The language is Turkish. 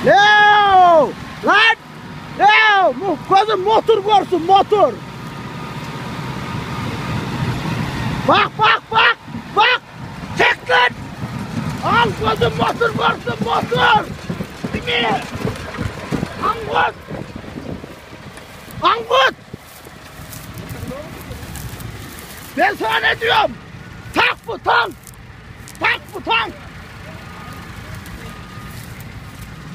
Leo! Lan! Leo! Gözüm motor görsün, motor! Bak bak bak! Bak! Çek lan! Al gözüm motor görsün, motor! Bini! Angut! Angut! Ben sana ne diyorum? Tak bu tank! Tak bu tank!